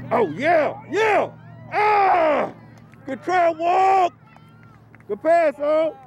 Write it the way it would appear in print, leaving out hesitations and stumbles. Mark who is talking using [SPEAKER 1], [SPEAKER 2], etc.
[SPEAKER 1] Oh, yeah, yeah. Ah! Good try, walk. Good pass, oh.